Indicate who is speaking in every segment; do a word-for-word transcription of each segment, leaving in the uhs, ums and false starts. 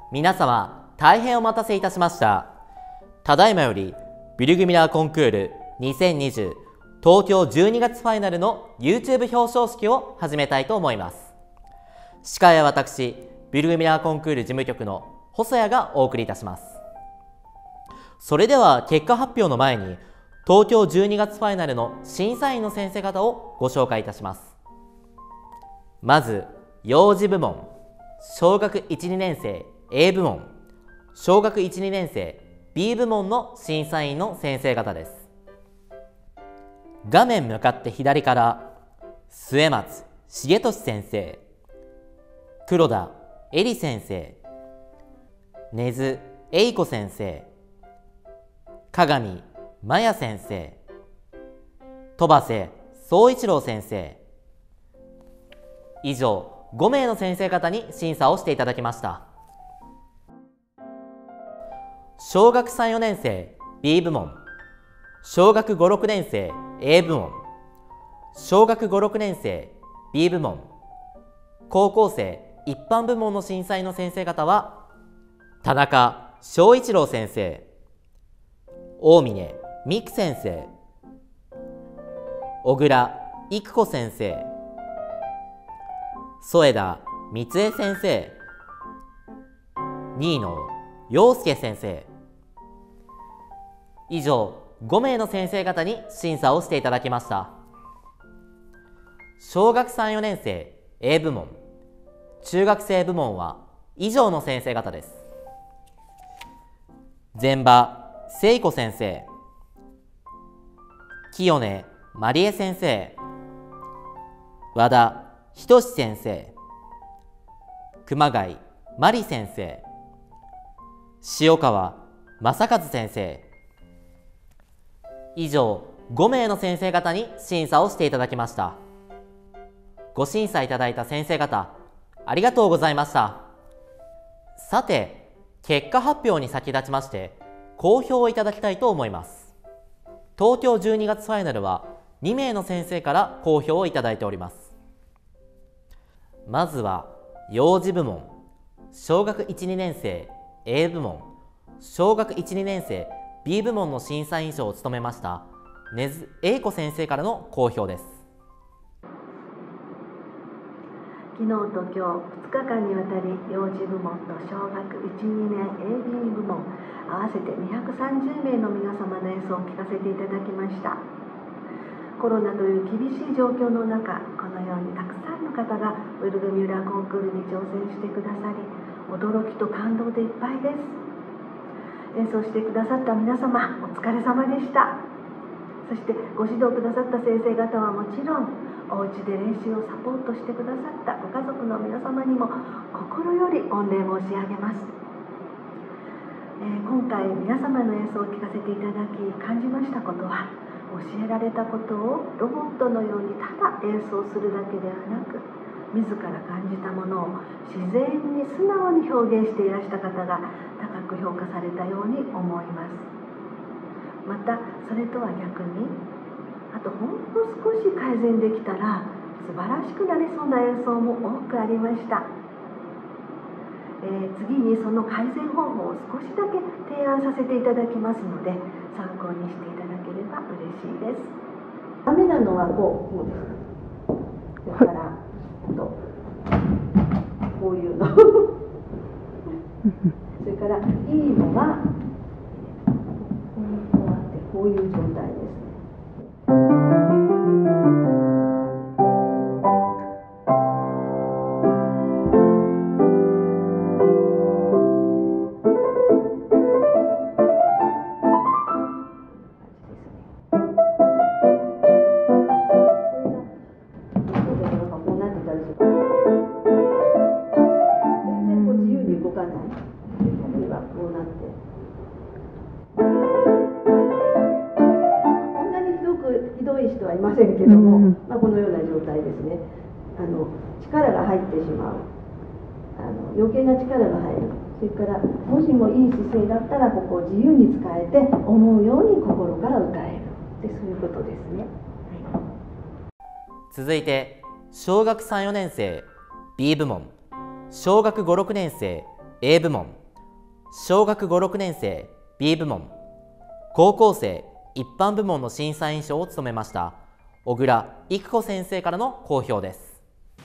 Speaker 1: 皆様、大変お待たせいたしました。ただいまより、ビルグミラーコンクールにせんにじゅう東京じゅうにがつファイナルの YouTube 表彰式を始めたいと思います。司会は私、ビルグミラーコンクール事務局の細谷がお送りいたします。それでは結果発表の前に、東京じゅうにがつファイナルの審査員の先生方をご紹介いたします。まず、幼児部門、小学いち、にねん生 A 部門、小学いち、にねん生 B 部門の審査員の先生方です。画面向かって左から末松重俊先生、黒田恵里先生、根津栄子先生、鏡真也先生、戸瀬総一郎先生、以上ごめいの先生方に審査をしていただきました。小学さん、よねん生 B 部門、小学ご、ろくねん生 A 部門、小学ご、ろくねん生 B 部門、高校生一般部門の審査員の先生方は、田中翔一郎先生、大峰美久先生、小倉育子先生、添田光恵先生、新野陽介先生、以上ごめいの先生方に審査をしていただきました。小学さん、よねん生 A 部門、中学生部門は以上の先生方です。膳場聖子先生、清根まりえ先生、和田仁先生、熊谷真理先生、塩川正和先生、以上ごめいの先生方に審査をしていただきました。ご審査いただいた先生方、ありがとうございました。さて、結果発表に先立ちまして、公表をいただきたいと思います。東京じゅうにがつファイナルはにめいの先生から公表をいただいております。まずは、幼児部門、小学いち、にねん生 A 部門、小学いち、にねん生 B 部門の審査員長を務めました根津栄子先生からの公表です。
Speaker 2: 昨日と今日ふつかかんにわたり、幼児部門と小学いち、にねん エービー 部門合わせてにひゃくさんじゅうめいの皆様の演奏を聴かせていただきました。コロナという厳しい状況の中、このようにたくさんの方がウィルグミュラーコンクールに挑戦してくださり、驚きと感動でいっぱいです。演奏してくださった皆様、お疲れ様でした。そしてご指導くださった先生方はもちろん、お家で練習をサポートしてくださったご家族の皆様にも心より御礼申し上げます。えー、今回皆様の演奏を聴かせていただき、感じましたことは、教えられたことをロボットのようにただ演奏するだけではなく、自ら感じたものを自然に素直に表現していらした方が高く評価されたように思います。またそれとは逆に、あとほんの少し改善できたら素晴らしくなりそうな演奏も多くありました。えー、次にその改善方法を少しだけ提案させていただきますので、参考にしていただければ嬉しいです。ダメなのはこう、こうです。それからあとこういうのそれからいいのはこうやってこういう状態ですね。人はいませんけども、うん、まあ、このような状態ですね。あの力が入ってしまう、あの余計な力が入る、それからもしもいい姿勢だったらここを自由に使えて思うように心から歌えるで、そういうことですね。はい、
Speaker 1: 続いて小学さん、よねん生 B 部門、小学ご、ろくねん生 A 部門、 小学ご、ろくねん生 ビー 部門、高校生一般部門の審査員長を務めました小倉育子先生からの講評です。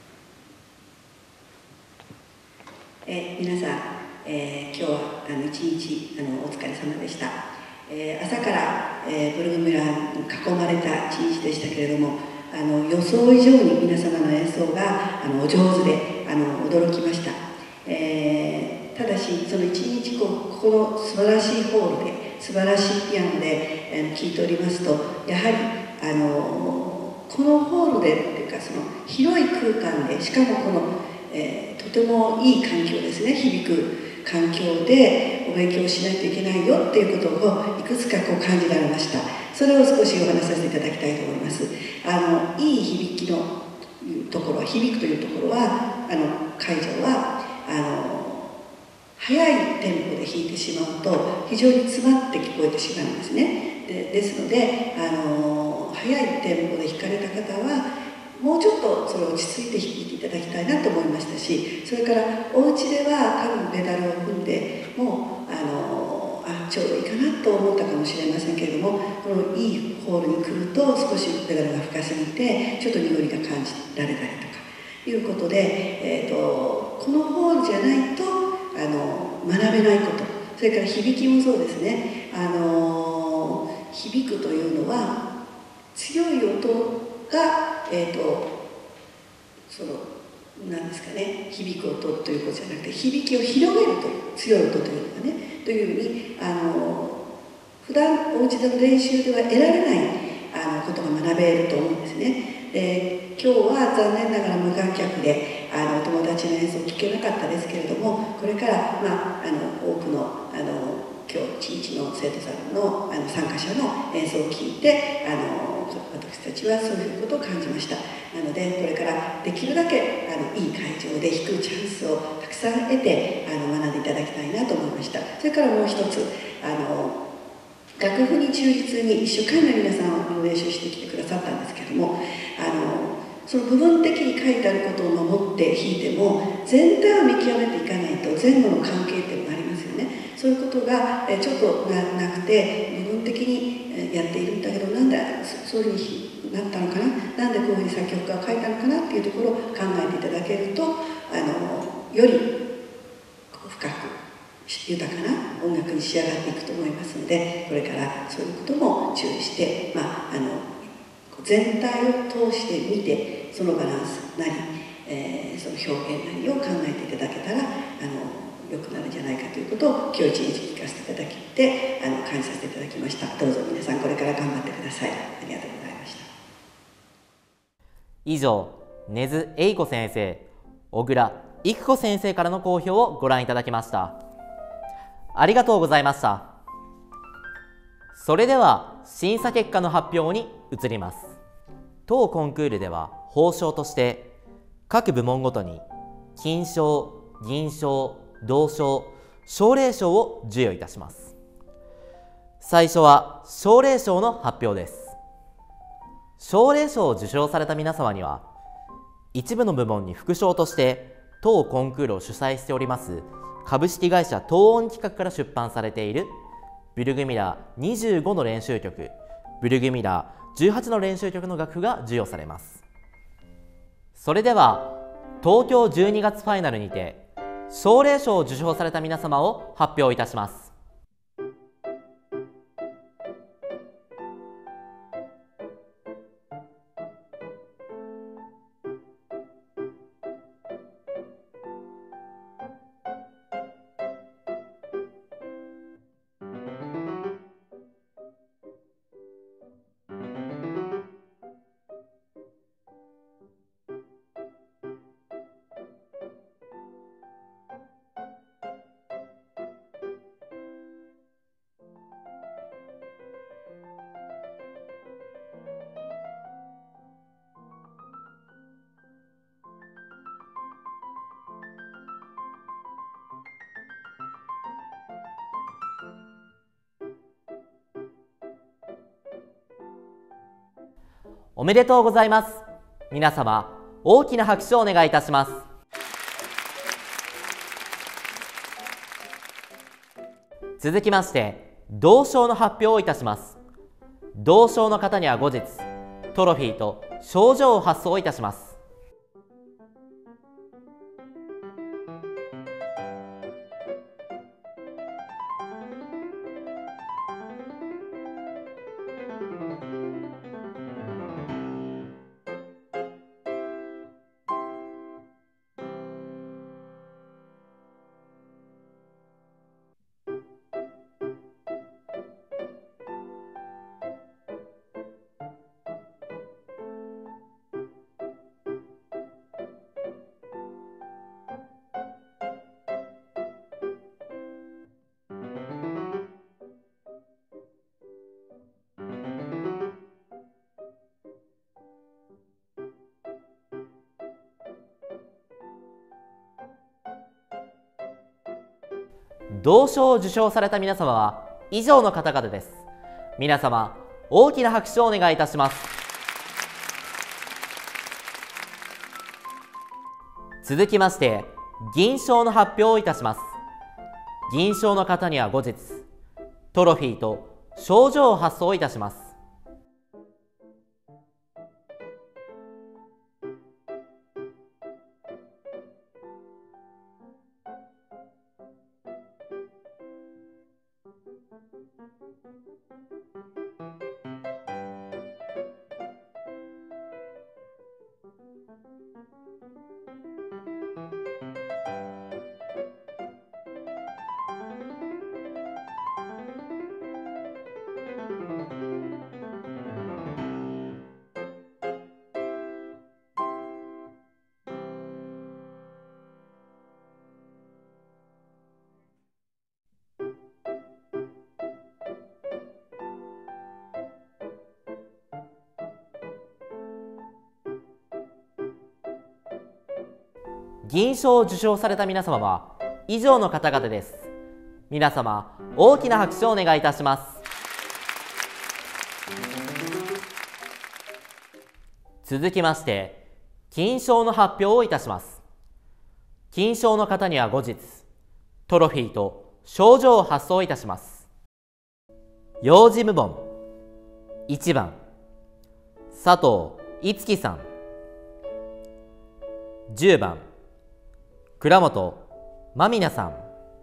Speaker 3: えー、皆さん、えー、今日はあの一日あのお疲れ様でした。えー、朝から、えー、ブルグミラーに囲まれた一日でしたけれども、あの予想以上に皆様の演奏があのお上手であの驚きました。えー、ただしその一日こうここの素晴らしいホールで素晴らしいピアノで、えー、聴いておりますと、やはりあのこのホールでっていうかその広い空間で、しかもこの、えー、とてもいい環境ですね、響く環境でお勉強しないといけないよっていうことをいくつかこう感じられました。それを少しお話しさせていただきたいと思います。あのいい響きのところ、響くというところは、あの会場はあの速いテンポで弾いてしまうと非常に詰まって聞こえてしまうんですね。でですのであの速いテンポで弾かれた方はもうちょっとそれを落ち着いて弾いていただきたいなと思いましたし、それからお家では多分ペダルを踏んでもうあのあちょうどいいかなと思ったかもしれませんけれども、このいいホールに来ると少しペダルが深すぎてちょっと濁りが感じられたりとかいうことで、えーと、このホールじゃないとあの学べないこと、それから響きもそうですね。あの響くというのは強い音が、えーと、その何ですかね、響く音ということじゃなくて、響きを広げるという強い音というのがね、というふうにあの普段お家での練習では得られないあのことが学べると思うんですね。で今日は残念ながら無観客であのお友達の演奏を聴けなかったですけれども、これから、まあ、あの多くのあの今日一日の生徒さんのあの参加者の演奏を聴いてあの私たちはそういうことを感じました。なのでこれからできるだけあのいい会場で弾くチャンスをたくさん得てあの学んでいただきたいなと思いました。それからもう一つ、あの楽譜に忠実に一生懸命皆さん練習してきてくださったんですけれども、あのその部分的に書いてあることを守って弾いても全体を見極めていかないと前後の関係っていうのがありますよね。そういうことがえちょっと な, なくて部分的にやっているんだけど、なんでそういうふうになったのかな、なんでこういうふうに作曲家が書いたのかなっていうところを考えていただけると、あのより深く豊かな音楽に仕上がっていくと思いますので、これからそういうことも注意して、まあ、あの全体を通して見て、そのバランスなり、えー、その表現なりを考えていただけたらあの良くなるんじゃないかということを今日一日聞かせていただきてあの感じさせていただきました。どうぞ皆さんこれから頑張ってください。ありがとうございました。
Speaker 1: 以上、根津英子先生、小倉育子先生からの講評をご覧いただきました。ありがとうございました。それでは審査結果の発表に移ります。当コンクールでは褒章として各部門ごとに金賞、銀賞、銅賞、奨励賞を授与いたします。最初は奨励賞の発表です。奨励賞を受賞された皆様には、一部の部門に副賞として当コンクールを主催しております株式会社東音企画から出版されているブルグミラーにじゅうごの練習曲、ブルグミラーじゅうはちの練習曲の楽譜が授与されます。それでは東京じゅうにがつファイナルにて奨励賞を受賞された皆様を発表いたします。おめでとうございます。皆様、大きな拍手をお願いいたします。 続きまして銅賞の発表をいたします。銅賞の方には後日トロフィーと賞状を発送いたします。銅賞を受賞された皆様は以上の方々です。皆様大きな拍手をお願いいたします。続きまして銀賞の発表をいたします。銀賞の方には後日トロフィーと賞状を発送いたします。銀賞を受賞された皆様は以上の方々です。皆様大きな拍手をお願いいたします。続きまして金賞の発表をいたします。金賞の方には後日トロフィーと賞状を発送いたします。幼児部門いちばん佐藤いつきさん、じゅうばん倉本真美奈さん、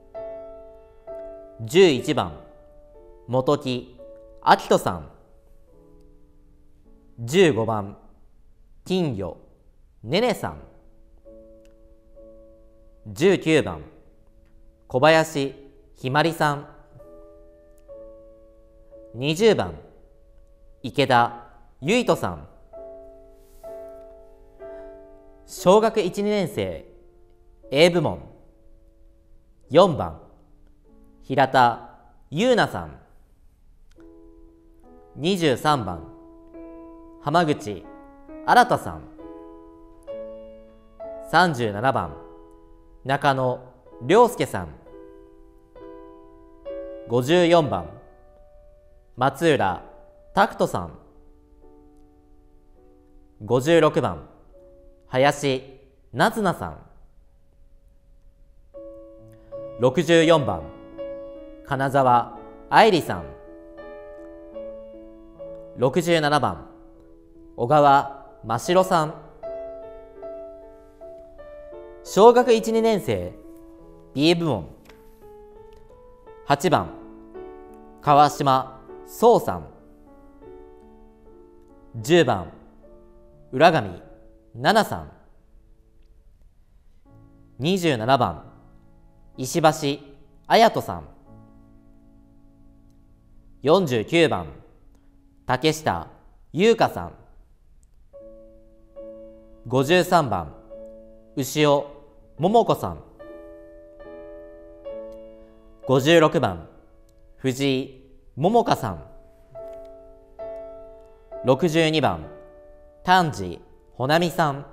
Speaker 1: じゅういちばん本木明人さん、じゅうごばん金魚ねねさん、じゅうきゅうばん小林ひまりさん、にじゅうばん池田ゆいとさん、小学いち、にねんせいA 部門よんばん平田優奈さん、にじゅうさんばん浜口新さん、さんじゅうななばん中野良介さん、ごじゅうよんばん松浦拓人さん、ごじゅうろくばん林なずなさん、ろくじゅうよんばん金沢愛理さん、ろくじゅうななばん小川真城さん。小学いち、にねんせい B 部門はちばん川島壮さん、じゅうばん浦上奈々さん、にじゅうななばん石橋綾人さん、よんじゅうきゅうばん竹下優香さん、ごじゅうさんばん牛尾桃子さん、ごじゅうろくばん藤井桃香さん、ろくじゅうにばん丹治穂波さん、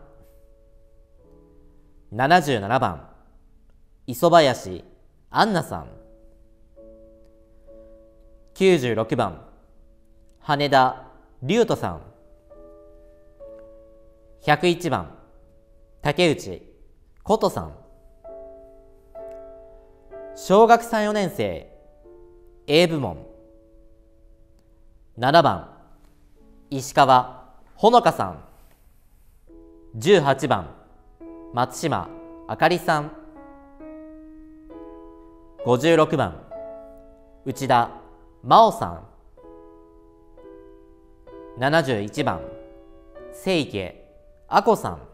Speaker 1: ななじゅうななばん磯林杏奈さん、きゅうじゅうろくばん羽田龍斗さん、ひゃくいちばん竹内琴さん。小学さん、よねんせい A 部門。ななばん石川ほのかさん。じゅうはちばん松島あかりさん。ごじゅうろくばん内田真央さん。ななじゅういちばん清家あこさん。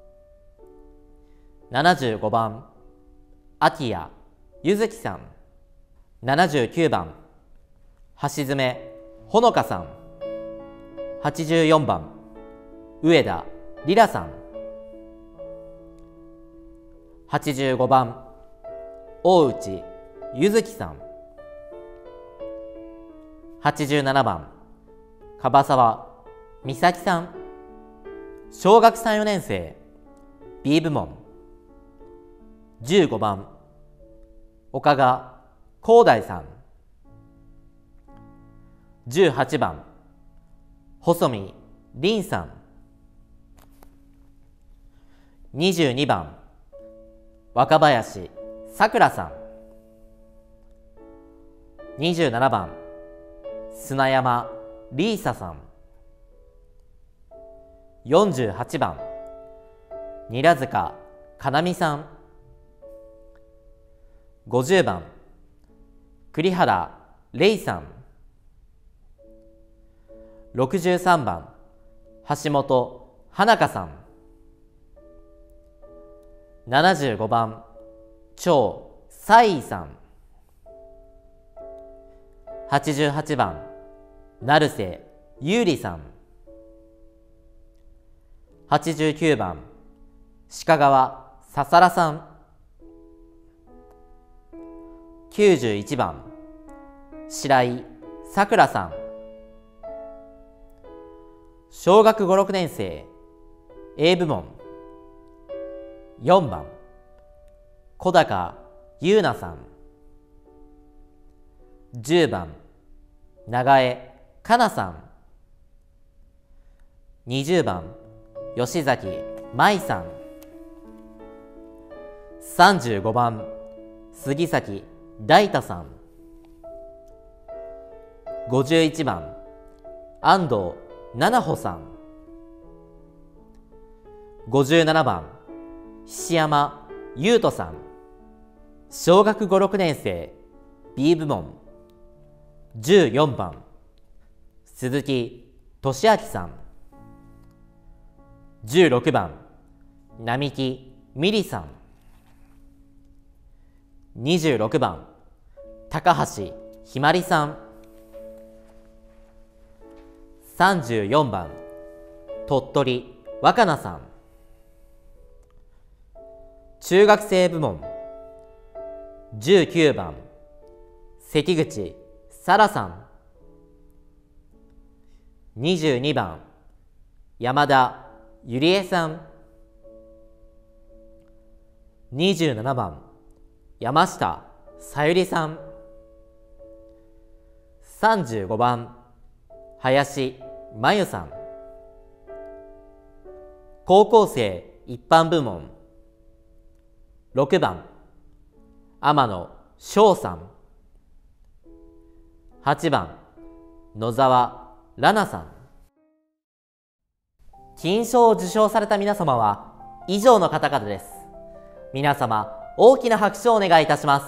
Speaker 1: ななじゅうごばん秋谷ゆずきさん。ななじゅうきゅうばん橋爪ほのかさん。はちじゅうよんばん上田りらさん。はちじゅうごばん大内ゆずきさん。はちじゅうななばん樺沢美咲さん。小学さん、よねんせい B 部門。じゅうごばん岡賀広大さん。じゅうはちばん細見凛さん。にじゅうにばん若林さくらさん。にじゅうななばん砂山りーささん。よんじゅうはちばん韮塚かなみさん。ごじゅうばん栗原れいさん。ろくじゅうさんばん橋本花香さん。ななじゅうごばん張さいさん。はちじゅうはちばん成瀬ゆうりさん。はちじゅうきゅうばん鹿川ささらさん。きゅうじゅういちばん白井さくらさん。小学ご、ろくねんせい A 部門。よんばん小高優奈さん。じゅうばん長江かなさん。にじゅうばん吉崎舞さん。さんじゅうごばん杉崎大太さん。ごじゅういちばん安藤七穂さん。ごじゅうななばん菱山優斗さん。小学ご、ろくねんせい B 部門。じゅうよんばん鈴木俊明さん。じゅうろくばん並木美里さん。にじゅうろくばん高橋ひまりさん。さんじゅうよんばん鳥取若菜さん。中学生部門。じゅうきゅうばん関口さらさん。にじゅうにばん山田ゆりえさん。にじゅうななばん山下さゆりさん。さんじゅうごばん林真由さん。高校生一般部門。ろくばん天野翔さん。はちばん野沢らなさん。金賞を受賞された皆様は以上の方々です。皆様大きな拍手をお願いいたします。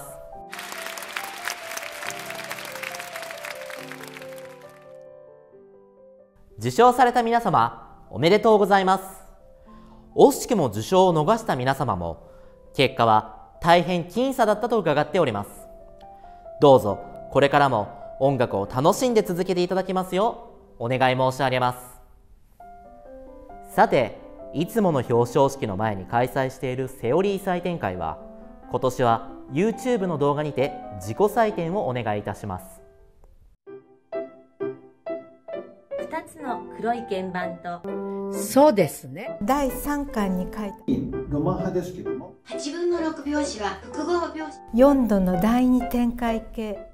Speaker 1: 受賞された皆様おめでとうございます。惜しくも受賞を逃した皆様も結果は大変僅差だったと伺っております。どうぞこれからも音楽を楽しんで続けていただきますようお願い申し上げます。さて、いつもの表彰式の前に開催しているセオリー採点会は今年は YouTube の動画にて自己採点をお願いいたします。
Speaker 4: ふたつの黒い鍵盤と
Speaker 5: そうですね。
Speaker 6: だいさんかんに書いた
Speaker 7: ロマン派ですけども、
Speaker 8: はちぶんのろく拍子は複合拍子。
Speaker 6: よんどのだいに展開形。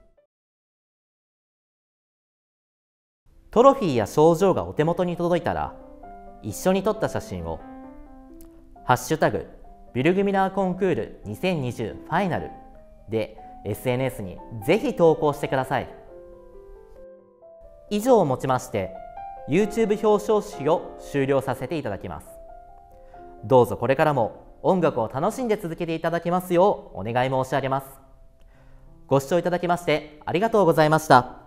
Speaker 1: トロフィーや賞状がお手元に届いたら一緒に撮った写真をハッシュタグビルグミラーコンクールにせんにじゅうファイナルでエスエヌエス にぜひ投稿してください。以上をもちまして YouTube 表彰式を終了させていただきます。どうぞこれからも音楽を楽しんで続けていただきますようお願い申し上げます。ご視聴いただきましてありがとうございました。